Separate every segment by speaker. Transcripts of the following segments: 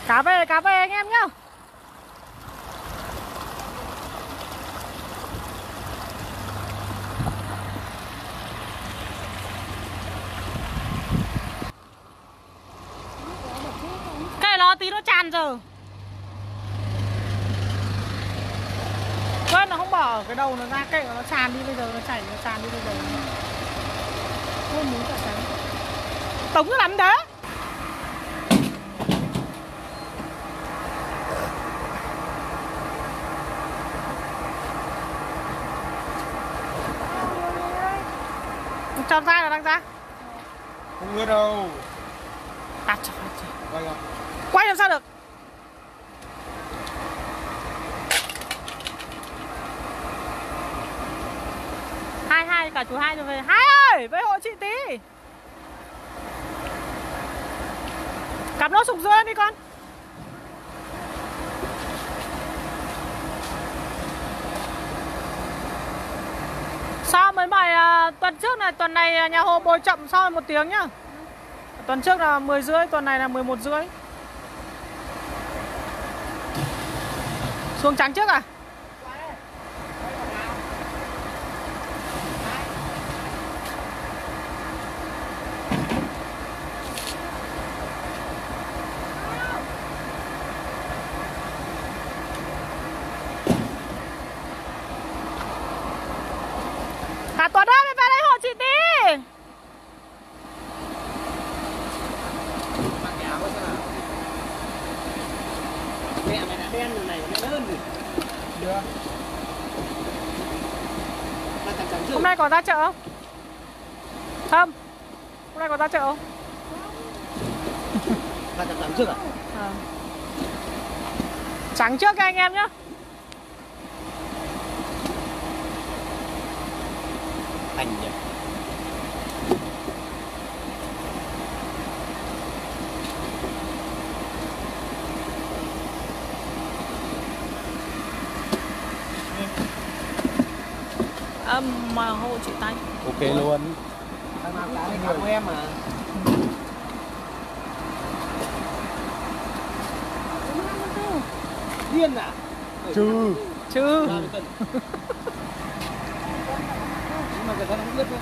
Speaker 1: Cá về anh em nhá. Cái nó tí nó tràn giờ. Quên nó không bỏ cái đầu nó ra, kệ nó tràn đi bây giờ, nó chảy nó tràn đi bây giờ. Không muốn cả trắng. Tống lắm đấy. Cho ra là đang ra.
Speaker 2: Không ngứa đâu.
Speaker 1: Tạt cho. Quay làm sao được. Hai cả chú Hai rồi về. Hai ơi, về hộ chị tí. Cặp nốt sục dưa đi con. Sao mấy bài tuần trước này, tuần này nhà Hồ bồi chậm sau 1 tiếng nhá. Tuần trước là 10 rưỡi, tuần này là 11 rưỡi. Xuống trắng trước à? Cả Tuấn ơi, về đây hộ chị tí.
Speaker 3: Mẹ mày đã đen rồi này, mẹ hơn rồi.
Speaker 2: Được.
Speaker 1: Hôm nay có ra chợ không? Thơm, hôm nay có ra chợ không?
Speaker 3: Ba trăm tám trước à?
Speaker 1: Trắng trước cho anh em nhá.
Speaker 3: Thành nhỉ.
Speaker 1: Mà hộ chị tay.
Speaker 2: Ok luôn.
Speaker 3: Thằng nào cá này cá của em mà. Điên à?
Speaker 2: Chứ.
Speaker 1: Chứ.
Speaker 3: Nhưng mà cái đó nó không biết nữa.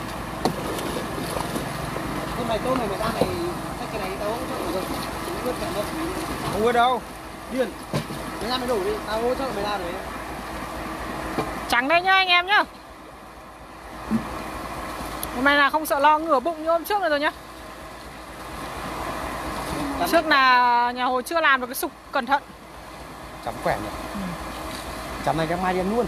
Speaker 3: Hôm nay tôm này mày ra mày xách cái này tao hỗ trợ mày rồi. Không biết cả mất.
Speaker 2: Không ngứa đâu.
Speaker 3: Điên. Mày ra mày đổ đi, tao hỗ trợ mày ra rồi.
Speaker 1: Trắng đây nhá anh em nhá. Hôm nay là không sợ lo ngửa bụng như hôm trước nữa rồi nhá. Trước là nhà Hồ chưa làm được cái sục cẩn thận.
Speaker 2: Chấm khỏe nhỉ. Chấm này cái mai điên luôn.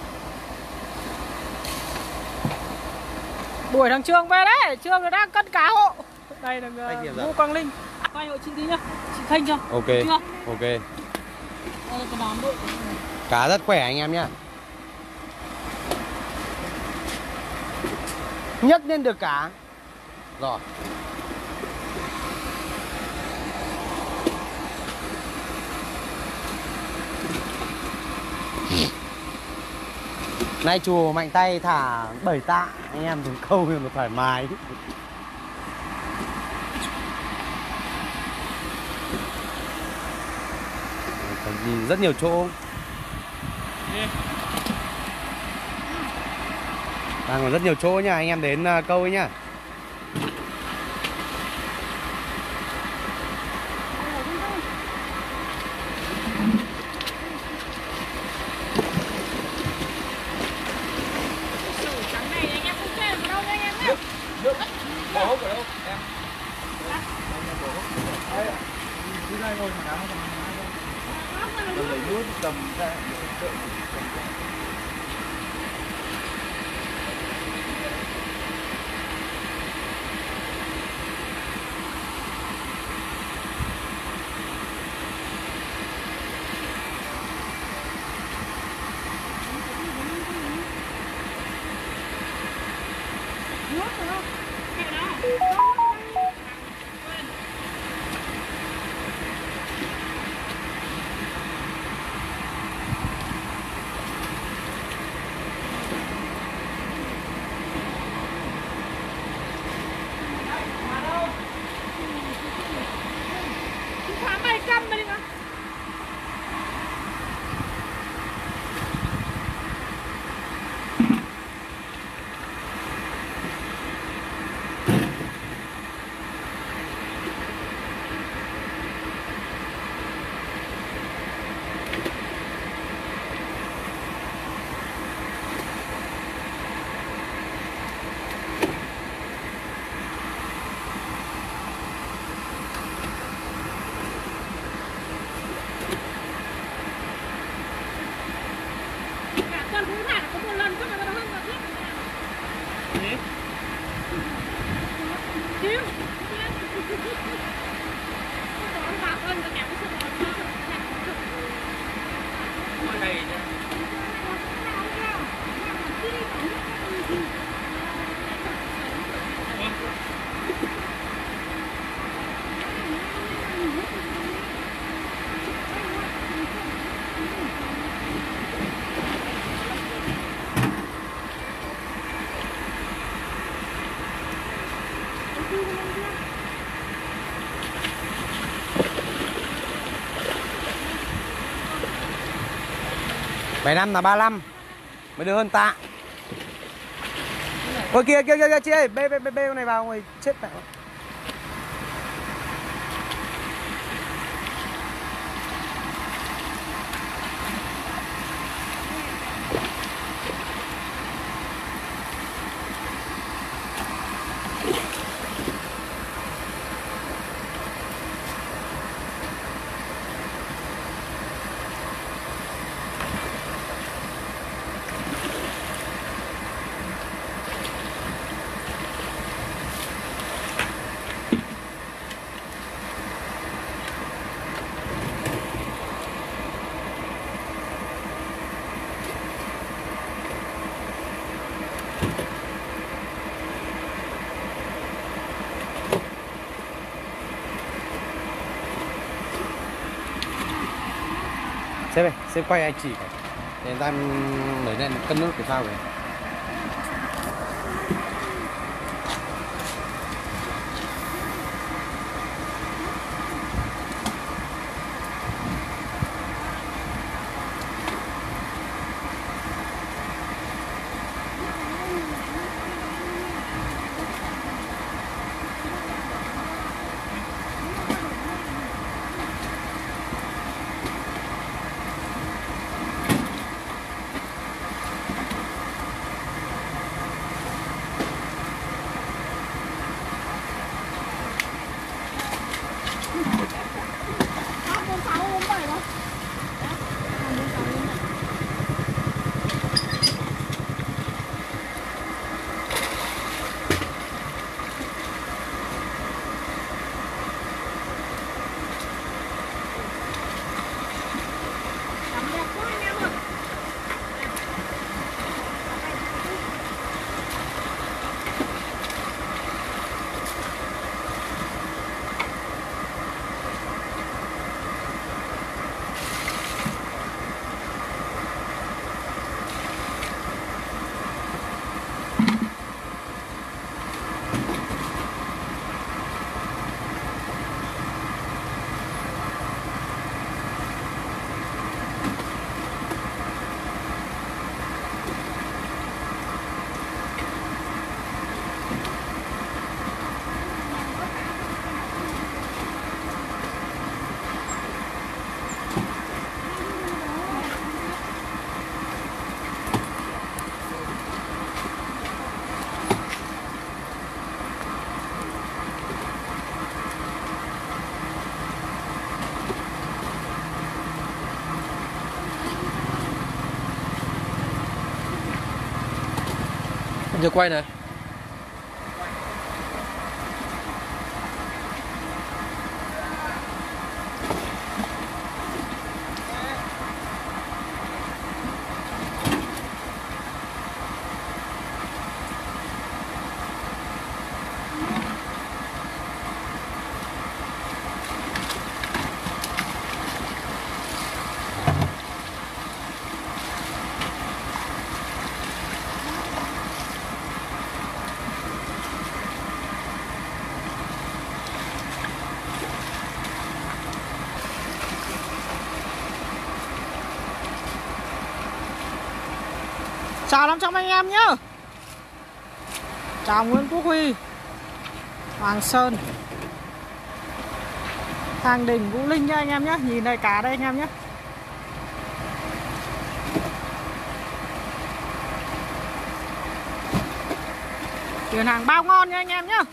Speaker 1: Đuổi thằng Trương về đấy, Trương nó đang cân cá hộ. Đây là Vũ Quang Linh. Quay hộ chị tí nhá. Chị Thanh cho.
Speaker 2: Ok.
Speaker 1: Chưa?
Speaker 2: Ok.
Speaker 1: Đây là cái đám đội.
Speaker 2: Cá rất khỏe anh em nhá. Nhấc lên được cá. Rồi. Nay chùa mạnh tay thả 7 tạ anh em dùng câu thì nó thoải mái. Còn gì rất nhiều chỗ. Đang còn rất nhiều chỗ nha, anh em đến câu ấy nhá.
Speaker 1: Trắng này anh em không chơi được đâu anh em nhá.
Speaker 2: Bỏ hốc ở đâu em? Đi đây ngồi thả cá không? Lấy nước cầm ra.
Speaker 1: Thả mày cầm mà đi mà.
Speaker 3: 75 là 35 mới được hơn tạ. Ôi kia chị ơi, bê con này vào người chết mẹ. Sếp ơi, sếp quay anh chỉ để người ta nổi lên cân nước của sao vậy? Giờ quay này.
Speaker 1: Chào 500 anh em nhá. Chào Nguyễn Quốc Huy, Hoàng Sơn, Hàng Đình, Vũ Linh nha anh em nhé. Nhìn đây cá đây anh em nhé. Chuyển hàng bao ngon nha anh em nhé.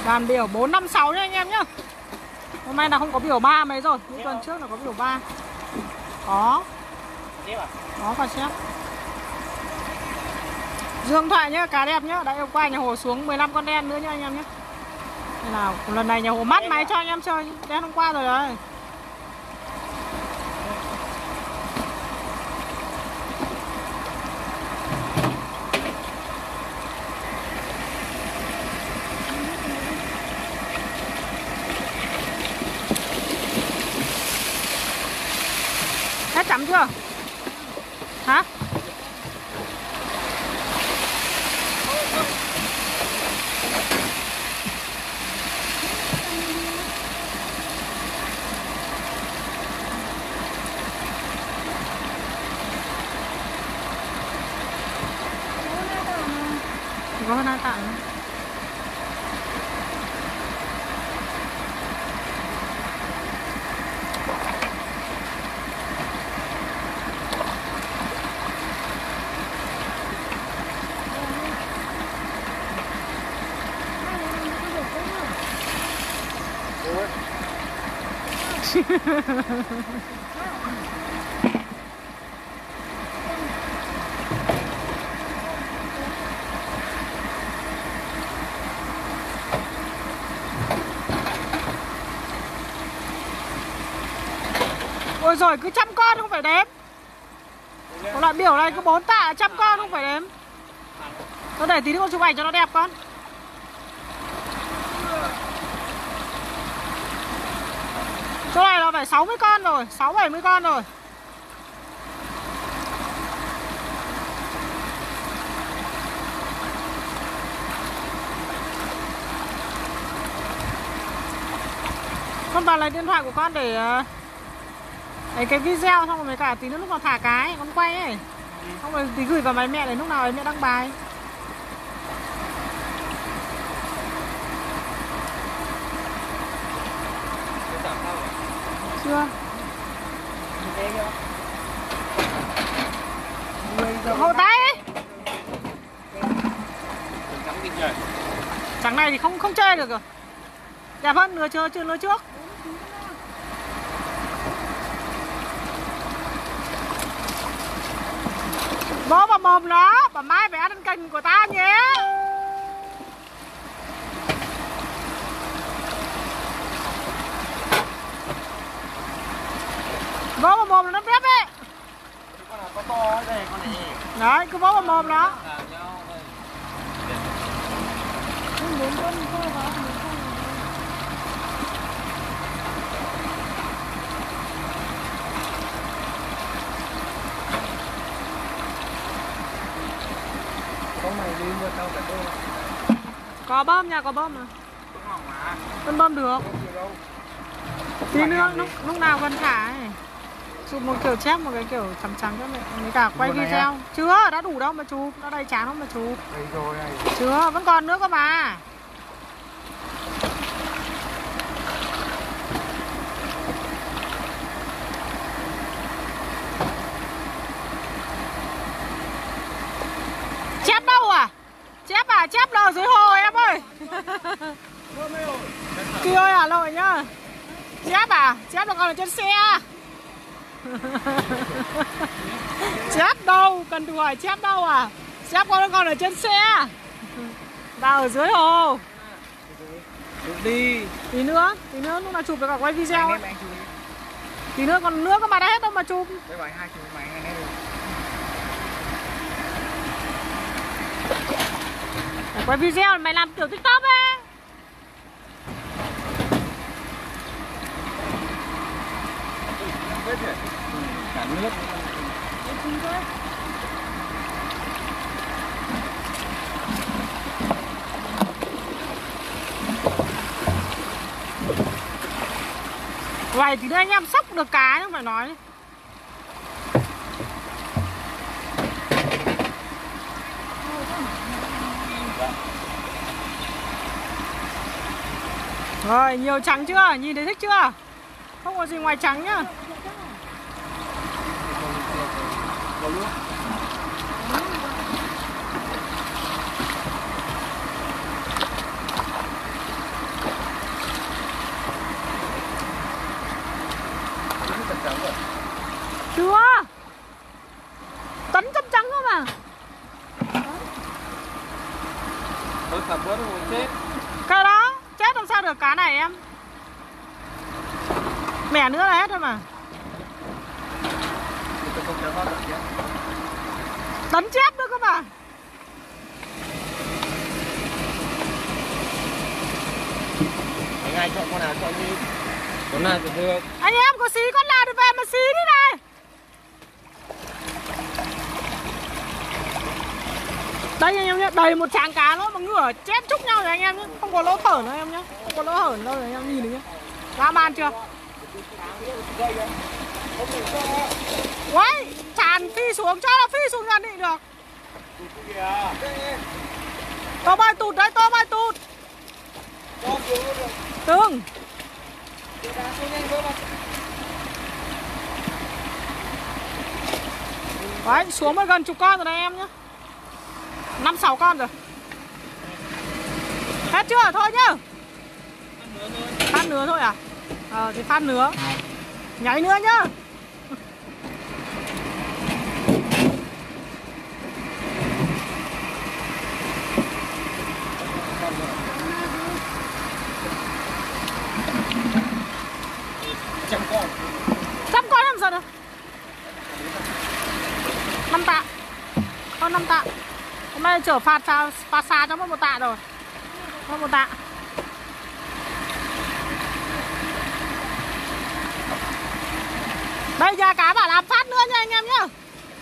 Speaker 1: Dàn biểu 4, 5, 6 nhá anh em nhá. Hôm nay là không có biểu 3 mấy rồi. Những tuần trước là có biểu 3. Có. Có cả xếp. Dương thoại nhá, cá đẹp nhá. Đã yêu qua nhà Hồ xuống 15 con đen nữa nhá anh em nhé. Nên là lần này nhà Hồ mắt máy cho anh em chơi. Đen hôm qua rồi đấy. Hết chấm chưa? Hả? Có hơn 2 tạ nữa. Ôi rồi cứ 100 con không phải đếm. Còn lại biểu này cứ 4 tạ 100 con không phải đếm. Tôi để tí nữa con chụp ảnh cho nó đẹp con. Chỗ này là phải 60 con rồi, 6-70 con rồi. Con vào lấy điện thoại của con để lấy cái video, xong rồi với cả tí nữa lúc nào thả cái con quay ấy. Xong rồi tí gửi vào máy mẹ để lúc nào ấy mẹ đăng bài. Chưa. Hộ tay. Trắng này thì không chơi được rồi. Đẹp hơn nửa trước. Bố vào mồm nó, bà mai phải ăn cành của ta nhé. Bố vào mồm nó bếp ấy.
Speaker 2: Con to đây con này.
Speaker 1: Đấy, cứ bố vào mồm nó.
Speaker 2: Con mày đi mua tao cả đôi.
Speaker 1: Có bơm nha, có bơm mà. Con bơm được. Tí nữa lúc nào cần thả ấy. Chụp một kiểu chép, một cái kiểu trắng trắng cho mẹ. Mấy cả quay video. Chưa, đã đủ đâu mà chụp. Nó đầy chán không mà chụp.
Speaker 2: Đây rồi này.
Speaker 1: Chưa, vẫn còn nữa cơ mà. Chép đâu à? Chép đâu dưới hồ em ơi. Kia ơi Hà Nội nhá. Chép là còn ở trên xe. Chép đâu, cần thử hỏi chép đâu à? Chép còn ở trên xe. Vào ở dưới hồ.
Speaker 2: Đi.
Speaker 1: Tí nữa lúc nào chụp với cả quay video ấy. Tí nữa còn nước mà đã hết đâu mà chụp.
Speaker 2: Cái bài 2 chụp mày ngay đây được.
Speaker 1: Để quay video mày làm kiểu TikTok ấy.
Speaker 2: Cả nước.
Speaker 1: Vậy thì anh em sóc được cá nhưng phải nói. Rồi, nhiều trắng chưa? Nhìn thấy thích chưa? Không có gì ngoài trắng nhá.
Speaker 2: trắng rồi.
Speaker 1: Chưa. Tấn chấm trắng thôi mà.
Speaker 2: Tôi sắm bữa rồi chết.
Speaker 1: Cái đó, chết làm sao được cá này em. Mẻ nữa là hết thôi mà.
Speaker 2: Tôi không kéo được chứ.
Speaker 1: Tấn chép nữa cơ mà.
Speaker 2: Anh ai chọn con nào chọn đi. Con nào thì được.
Speaker 1: Anh em có xí con nào thì về mà xí đi này. Đây anh em nhé, đầy một tràng cá nó mà ngửa chép chúc nhau rồi anh em nhé. Không có lỗ thở nữa em nhé. Không có lỗ hở đâu rồi anh em nhìn được nhé. Dã man chưa? Uầy, tràn phi xuống, cho nó phi xuống nhận định được. To bay tụt đấy, to bay tụt. Từng. Đấy, xuống mới gần chục con rồi đấy em nhé. 5-6 con rồi. Hết chưa? Thôi nhá. Phát nứa thôi à? Thì phát nứa. Nhảy nữa nhá. Trăm con làm sao được? 5 tạ. Hơn 5 tạ. Hôm nay chở phạt xa cho mất 1 tạ rồi. Mất 1 tạ. Đây nhà cá bảo làm phát nữa nha anh em nhá.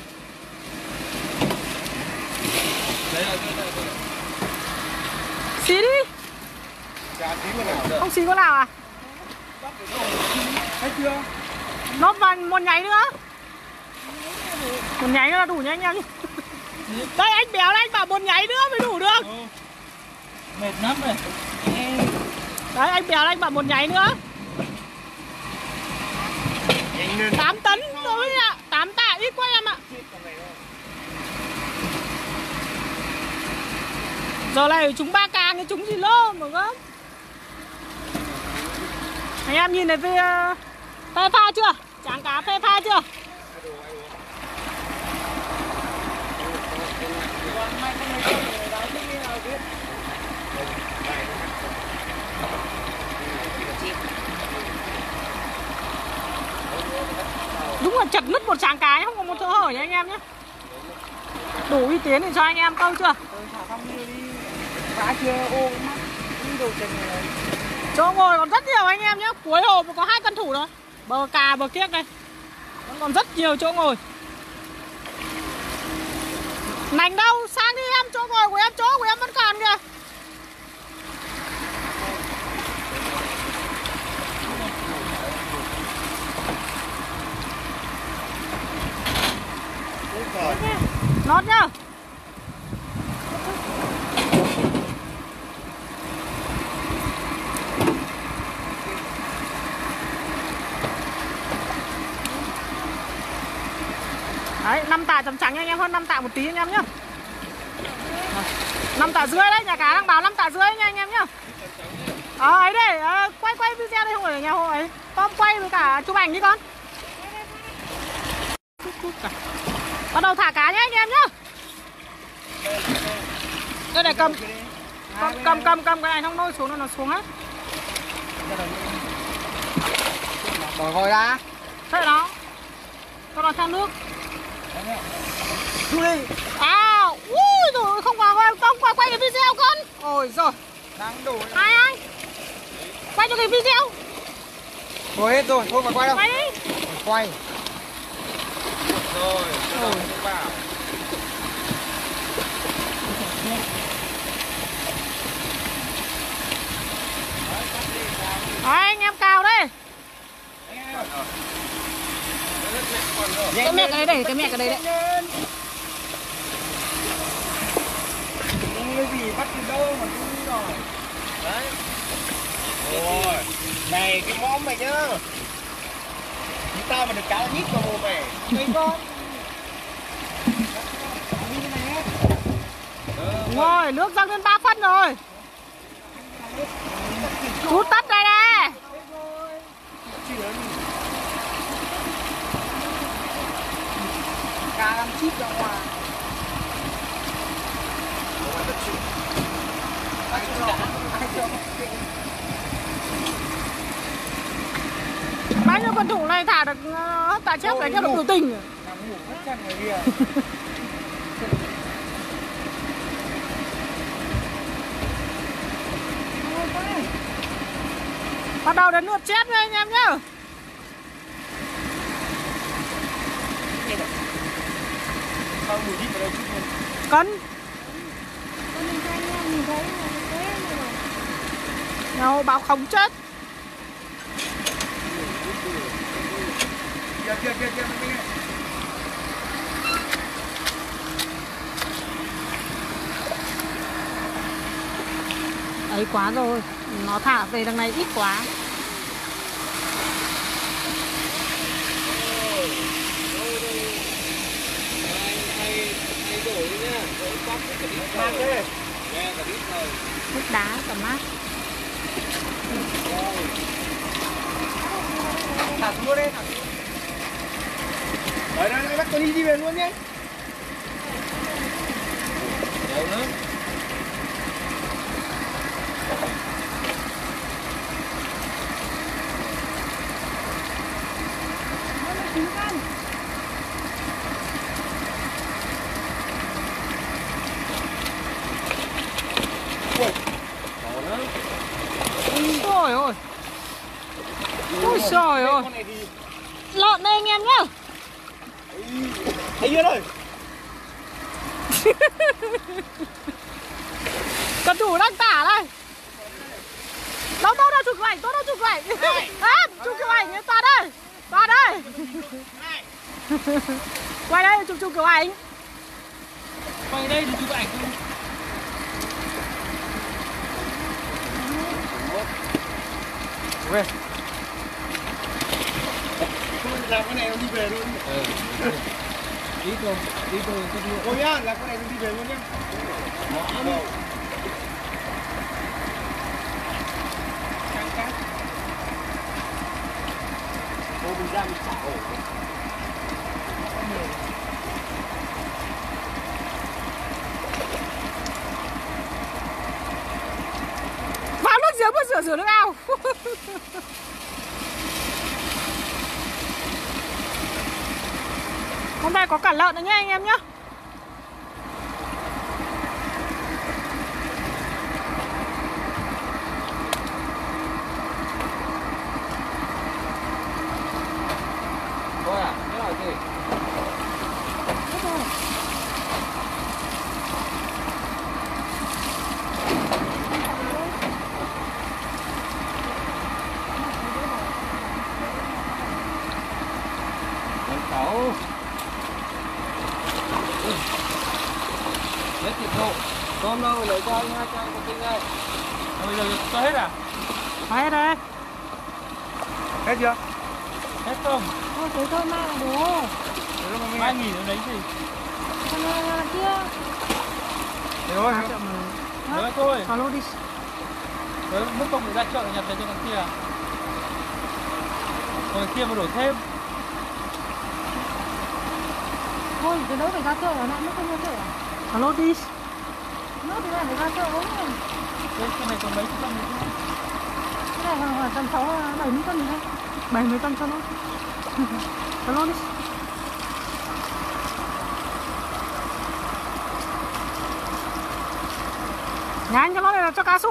Speaker 1: Xí đi. Không xí con nào à?
Speaker 2: Hết chưa?
Speaker 1: Nó vào một nháy nữa. Một nháy nữa là đủ nha anh em nhé. Đây anh béo đây, anh bảo một nháy nữa mới đủ được.
Speaker 2: Mệt lắm rồi.
Speaker 1: Đấy anh béo đây, anh bảo một nháy nữa. 8 tấn thôi ạ. 8 tạ ít quá em ạ. Giờ này chúng 3 càng thì chúng gì lô mà gớm. Anh em nhìn này phê pha chưa? Tráng cá phê pha chưa? Đúng là chật nứt một tráng cá không có một chỗ hở nha anh em nhé. Đủ uy tín để cho anh em câu chưa? Chỗ ngồi còn rất nhiều anh em nhé. Cuối hồ có 2 cân thủ thôi. Bờ cà bờ kiếc đây. Vẫn còn rất nhiều chỗ ngồi. Nành đâu? Sang đi em, chỗ ngồi của em, chỗ của em vẫn còn kìa. Nót nhá. Đấy, 5 tạ chấm trắng nha anh em, hơn 5 tạ một tí anh em nhá. 5 tạ rưỡi đấy, nhà cá đang báo 5 tạ rưỡi nha anh em nhá. Ấy đây, quay video đây, không phải ở nhà hộ ấy. Tom quay với cả chụp ảnh đi con. Bắt đầu thả cá nhé anh em nhá. Đây để cầm cái này không nôi xuống nó xuống hết.
Speaker 3: Bỏ vòi ra.
Speaker 1: Thế đó. Cho nó theo nước.
Speaker 3: Thu đi.
Speaker 1: À, ui rồi không vào không qua quay cái video con. Ôi rồi.
Speaker 2: Đang đổ.
Speaker 1: Ai anh? Quay cho cái video.
Speaker 3: Thôi hết rồi, thôi mà quay đâu.
Speaker 1: Quay đi.
Speaker 3: Quay.
Speaker 2: Rồi, tôi bảo.
Speaker 1: Đấy, anh em cào đây. Cái mẹ cái đấy, cái mẹ cái đấy đấy.
Speaker 2: Cái gì bắt từ đâu mà đi rồi. Đấy. Ôi, này cái móm mày nhá. Chúng ta mà được cá nhít vào mồm mày.
Speaker 1: Mấy con. Đúng rồi, nước dâng lên 3 phân rồi. Chút tắt đây nè.
Speaker 2: ăn chip ra ngoài.
Speaker 1: Bao nhiêu con thủ này thả được tạ chép để cho được biểu tình.
Speaker 2: Nằm ngủ mất chân người kia.
Speaker 1: Bắt đầu đến lượt chết với anh em nhá.
Speaker 2: Sao mùi đít vào đây chút luôn.
Speaker 1: Cân. Nhau báo không chết.
Speaker 2: Kìa mình nghe.
Speaker 1: Ấy quá rồi. Nó thả về đằng này ít quá.
Speaker 2: Mang thế.
Speaker 1: Nước đá cả mát.
Speaker 2: Thả xuống đây, thả xuống. Đấy, đây, bắt con đi về luôn nhé. Đâu nữa.
Speaker 1: Ôi ôi. Ôi trời ơi. Lợn đây anh em nhá.
Speaker 2: Thấy chưa rồi.
Speaker 1: Cần thủ đang tả đây. Đâu đâu đâu chụp ảnh, tôi đâu chụp ảnh. À, chụp ảnh người ta đây. Ta đây. Quay đây chụp kiểu ảnh.
Speaker 2: Quay đây thì chụp ảnh thôi.
Speaker 3: Ok.
Speaker 2: Làm cái này nó đi về luôn.
Speaker 3: Đi thôi,
Speaker 2: Cô nhá, làm cái này nó đi về luôn nhá. Đó. Căng. Cô mình ra mình xả ổ.
Speaker 1: Vào nước giếng mà rửa nước ao. Hôm nay có cả lợn nữa nhá anh em nhá.
Speaker 3: Thôi à, thế là gì? Cháu hết thịt hộ tôm đâu lấy cho anh 2 chai một tinh đây.
Speaker 2: Bây giờ cho hết à?
Speaker 1: Hết đây.
Speaker 2: Hết chưa?
Speaker 4: Hết không?
Speaker 1: Thôi thế thôi mai là đủ.
Speaker 4: Mai nghỉ nó lấy gì?
Speaker 1: Con kia.
Speaker 2: Thế thôi.
Speaker 4: Nữa thôi.
Speaker 1: Alo đi.
Speaker 4: Đấy, mức công phải ra chợ để nhập về cho con kia. Rồi kia mà đổ thêm.
Speaker 1: Thôi cái đó phải ra chợ nó mới không ra chợ. Alo đi. Nó thì là phải ra chợ đúng không?
Speaker 4: Cái này còn mấy trăm nữa.
Speaker 1: Cái này khoảng tầm 70 cân thôi. 70 cân cho nó. Alo đi. Nhanh cho nó này là cho cá xuống.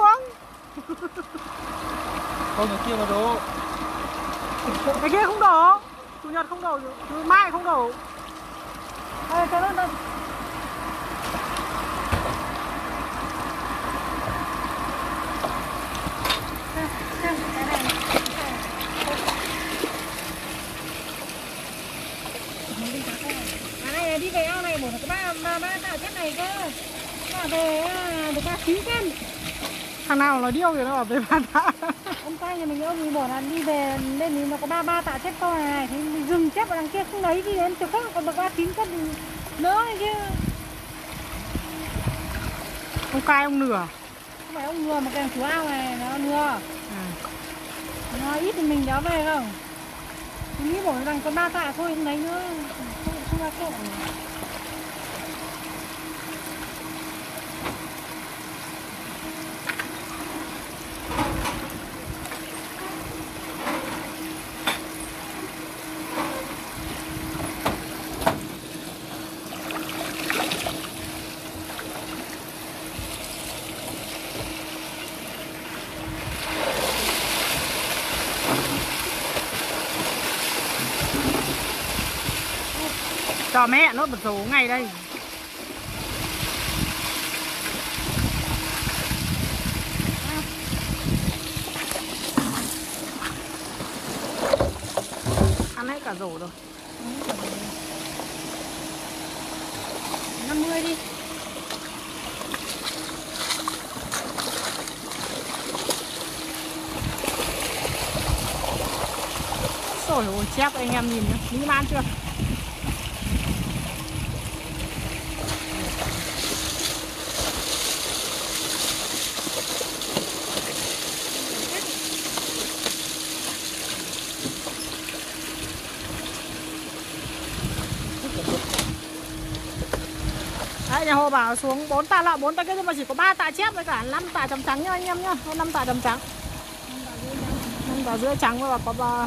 Speaker 4: Không cái kia mà đổ.
Speaker 1: Cái kia không đổ. Chủ nhật không đổ, mai không đổ. Đây cho nó đây. Đi về ao này một cái ba tạ chết này cơ. Nó về được 9 cân. Thằng nào nó điêu thì nó bảo về 3 tạ. Ông trai nhà mình ông mình bảo là đi về lên thì nó có 3 tạ chết con này thì mình dừng chết vào đằng kia không lấy đi đến chỗ khác còn được 9 cân thì nữa chứ. Ông cai ông nửa. Không phải ông nửa mà cái chú ao này nó nửa. Nó ít thì mình đéo về không? Mình nghĩ bảo rằng có 3 tạ thôi không lấy nữa. Không ra chỗ. Cho mẹ nó một số ngày đây. Ăn hết cả rổ rồi. 50 đi. Rồi ôi chép anh em nhìn nhá, mỹ man chưa? Đấy, nhà Hồ bảo xuống 4 tạ lọ, 4 tạ kia nhưng mà chỉ có 3 tạ chép với cả 5 tạ chấm trắng nhá anh em nhá. 5 tạ chấm trắng. 5 tạ rưỡi trắng và có 3.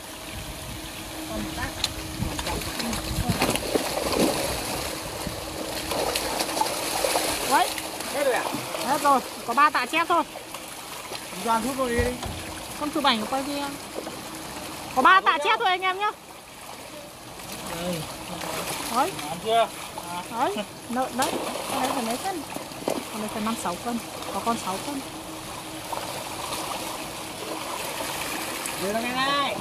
Speaker 1: Đấy.
Speaker 2: Hết rồi à?
Speaker 1: Hết rồi, có 3 tạ chép thôi.
Speaker 2: Toàn thuốc rồi đi.
Speaker 1: Con chụp ảnh của quay kia. Có 3 tạ chép thôi anh em nhá. Đấy.
Speaker 4: Ăn chưa?
Speaker 1: Đấy, nợ đấy. Con đấy phải mấy cân? Con đấy phải 5-6 cân. Có con 6 cân.
Speaker 2: Đưa ra ngay này.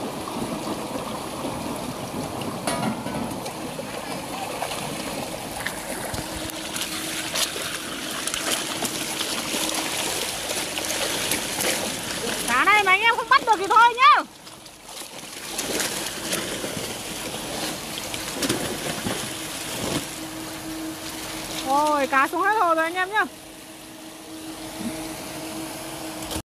Speaker 1: Cá này mà anh em không bắt được thì thôi nhá. Ôi cá xuống hết hồ rồi anh em nhá.